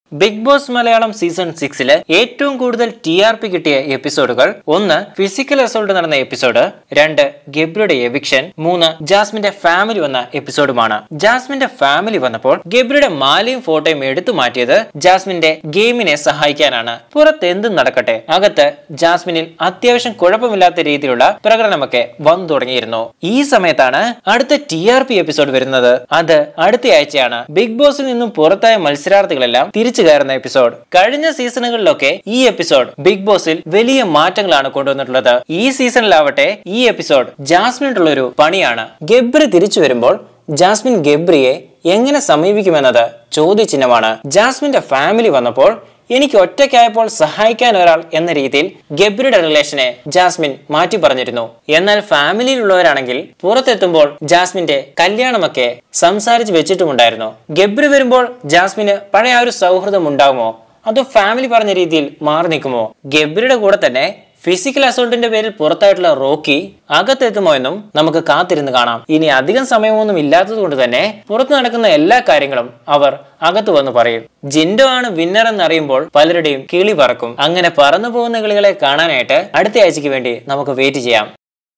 Big boss Malayalam season 6 ഏറ്റവും കൂടുതൽ TRP കിട്ടിയ എപ്പിസോഡുകൾ: 1 ഫിസിക്കൽ അസോൾട്ട് നടന്ന എപ്പിസോഡ്, 2 ഗബ്രിയുടെ എവിക്ഷൻ, 3 ജാസ്മിന്റെ ഫാമിലി വന്ന എപ്പിസോഡുമാണ്. ജാസ്മിന്റെ ഫാമിലി വന്നപ്പോൾ ഗബ്രിയുടെ മാലയും ഫോട്ടോയും എടുത്തു മാറ്റിയത് ജാസ്മിന്റെ ഗെയിമിനെ സഹായിക്കാനാണ്. പുറത്ത് എന്തും നടക്കട്ടെ, അകത്ത് ജാസ്മിനിൽ അത്യാവശ്യം കുഴപ്പമില്ലാത്ത രീതിയിലുള്ള പ്രകടനമൊക്കെ വന്നു തുടങ്ങിയിരുന്നു. ഈ സമയത്താണ് അടുത്ത TRP എപ്പിസോഡ് വരുന്നത്. അത് അടുത്ത ആഴ്ചയാണ്. ബിഗ് ബോസിൽ നിന്നും പുറത്തായ മത്സരാർത്ഥികളെല്ലാം തിരിച്ചു കയറുന്ന എപ്പിസോഡ്. കഴിഞ്ഞ സീസണുകളിലൊക്കെ ഈ എപ്പിസോഡ് ബിഗ് ബോസിൽ വലിയ മാറ്റങ്ങളാണ് കൊണ്ടുവന്നിട്ടുള്ളത്. ഈ സീസണിലാവട്ടെ ഈ എപ്പിസോഡ് ജാസ്മിനുള്ള ഒരു പണിയാണ്. ഗബ്രി തിരിച്ചു വരുമ്പോൾ ജാസ്മിൻ ഗബ്രിയെ എങ്ങനെ സമീപിക്കുമെന്നത് ചോദ്യചിഹ്നമാണ്. ജാസ്മിന്റെ ഫാമിലി വന്നപ്പോൾ എനിക്ക് ഒറ്റയ്ക്കായപ്പോൾ സഹായിക്കാൻ ഒരാൾ എന്ന രീതിയിൽ ഗബ്രിയുടെ റിലേഷനെ ജാസ്മിൻ മാറ്റി പറഞ്ഞിരുന്നു. എന്നാൽ ഫാമിലിയിലുള്ളവരാണെങ്കിൽ പുറത്തെത്തുമ്പോൾ ജാസ്മിന്റെ കല്യാണമൊക്കെ സംസാരിച്ച് വെച്ചിട്ടുമുണ്ടായിരുന്നു. ഗബ്രി വരുമ്പോൾ ജാസ്മിന് പഴയ ആ ഒരു സൗഹൃദം ഉണ്ടാകുമോ, അതോ ഫാമിലി പറഞ്ഞ രീതിയിൽ മാറി നിൽക്കുമോ? ഗബ്രിയുടെ കൂടെ തന്നെ ഫിസിക്കൽ അസോൾട്ടിന്റെ പേരിൽ പുറത്തായിട്ടുള്ള റോക്കി അകത്തെത്തുമോ എന്നും നമുക്ക് കാത്തിരുന്ന് കാണാം. ഇനി അധികം സമയമൊന്നും ഇല്ലാത്തത് കൊണ്ട് തന്നെ പുറത്തു നടക്കുന്ന എല്ലാ കാര്യങ്ങളും അവർ അകത്ത് വന്ന് പറയും. ജിൻഡോ ആണ് വിന്നർ എന്നറിയുമ്പോൾ പലരുടെയും കിളി പറക്കും. അങ്ങനെ പറന്നു പോകുന്ന കിളികളെ കാണാനായിട്ട് അടുത്ത ആഴ്ചയ്ക്ക് വേണ്ടി നമുക്ക് വെയിറ്റ് ചെയ്യാം.